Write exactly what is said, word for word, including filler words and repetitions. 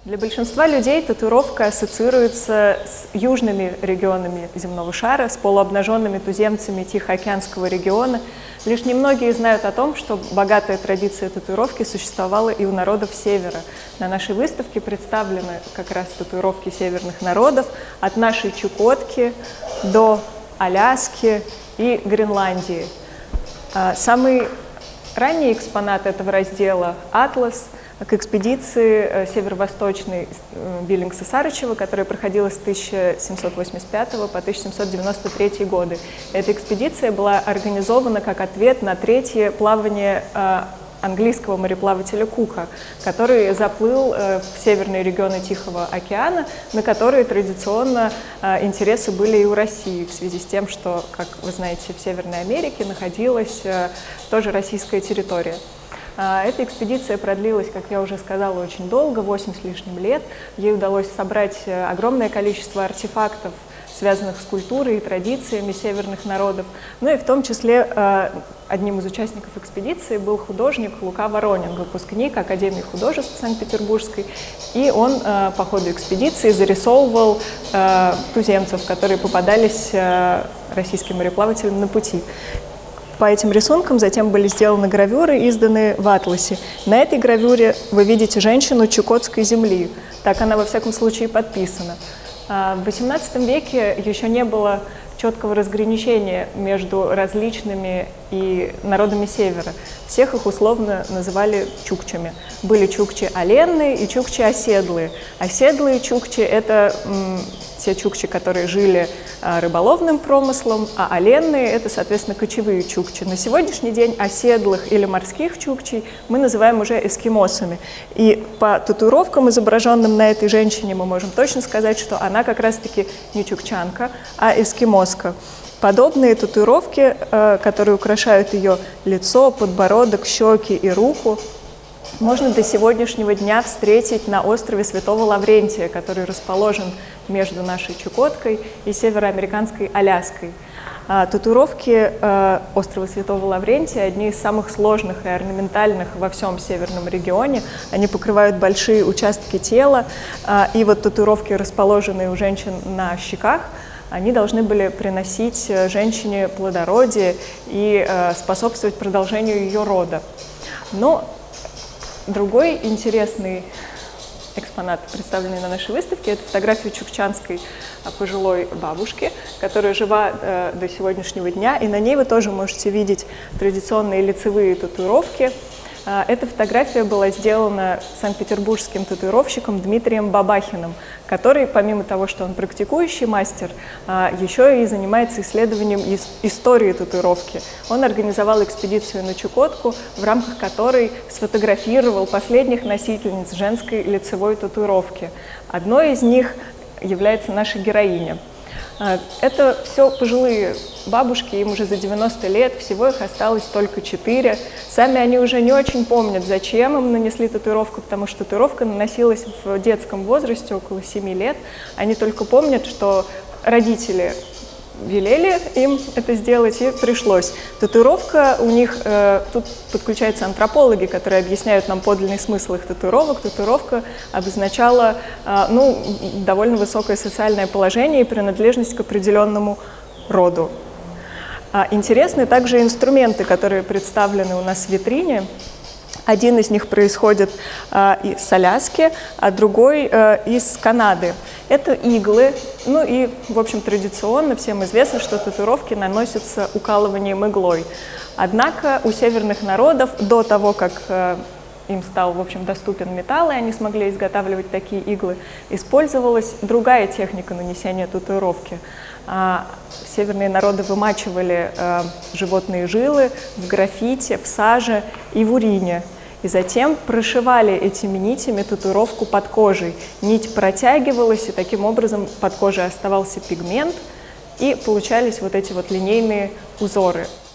Для большинства людей татуировка ассоциируется с южными регионами земного шара, с полуобнаженными туземцами Тихоокеанского региона. Лишь немногие знают о том, что богатая традиция татуировки существовала и у народов Севера. На нашей выставке представлены как раз татуировки северных народов, от нашей Чукотки до Аляски и Гренландии. Самый ранний экспонат этого раздела – атлас к экспедиции северо-восточной Биллингса Сарычева, которая проходила с тысяча семьсот восемьдесят пятого по тысяча семьсот девяносто третий годы. Эта экспедиция была организована как ответ на третье плавание английского мореплавателя Кука, который заплыл в северные регионы Тихого океана, на которые традиционно интересы были и у России, в связи с тем, что, как вы знаете, в Северной Америке находилась тоже российская территория. Эта экспедиция продлилась, как я уже сказала, очень долго, восемь с лишним лет. Ей удалось собрать огромное количество артефактов, связанных с культурой и традициями северных народов. Ну и в том числе одним из участников экспедиции был художник Лука Воронин, выпускник Академии художеств Санкт-Петербургской. И он по ходу экспедиции зарисовывал туземцев, которые попадались российским мореплавателям на пути. По этим рисункам затем были сделаны гравюры, изданные в атласе. На этой гравюре вы видите женщину чукотской земли. Так она во всяком случае подписана. В восемнадцатом веке еще не было четкого разграничения между различными и народами Севера. Всех их условно называли чукчами. Были чукчи оленные и чукчи оседлые. Оседлые чукчи – это м, те чукчи, которые жили а, рыболовным промыслом, а оленные – это, соответственно, кочевые чукчи. На сегодняшний день оседлых или морских чукчей мы называем уже эскимосами. И по татуировкам, изображенным на этой женщине, мы можем точно сказать, что она как раз-таки не чукчанка, а эскимоска. Подобные татуировки, которые украшают ее лицо, подбородок, щеки и руку, можно до сегодняшнего дня встретить на острове Святого Лаврентия, который расположен между нашей Чукоткой и североамериканской Аляской. Татуировки острова Святого Лаврентия одни из самых сложных и орнаментальных во всем северном регионе. Они покрывают большие участки тела, и вот татуировки, расположенные у женщин на щеках, они должны были приносить женщине плодородие и э, способствовать продолжению ее рода. Но другой интересный экспонат, представленный на нашей выставке, это фотография чукчанской пожилой бабушки, которая жива э, до сегодняшнего дня, и на ней вы тоже можете видеть традиционные лицевые татуировки. Эта фотография была сделана санкт-петербургским татуировщиком Дмитрием Бабахиным, который, помимо того, что он практикующий мастер, еще и занимается исследованием истории татуировки. Он организовал экспедицию на Чукотку, в рамках которой сфотографировал последних носительниц женской лицевой татуировки. Одной из них является наша героиня. Это все пожилые бабушки, им уже за девяносто лет, всего их осталось только четыре. Сами они уже не очень помнят, зачем им нанесли татуировку, потому что татуировка наносилась в детском возрасте, около семи лет. Они только помнят, что родители велели им это сделать, и пришлось. Татуировка у них, э, тут подключаются антропологи, которые объясняют нам подлинный смысл их татуировок. Татуировка обозначала э, ну, довольно высокое социальное положение и принадлежность к определенному роду. А интересны также инструменты, которые представлены у нас в витрине. Один из них происходит э, из Аляски, а другой э, из Канады. Это иглы, ну и, в общем, традиционно всем известно, что татуировки наносятся укалыванием иглой. Однако у северных народов до того, как э, им стал, в общем, доступен металл, и они смогли изготавливать такие иглы, использовалась другая техника нанесения татуировки. А, северные народы вымачивали э, животные жилы в графите, в саже и в урине. И затем прошивали этими нитями татуировку под кожей. Нить протягивалась, и таким образом под кожей оставался пигмент, и получались вот эти вот линейные узоры.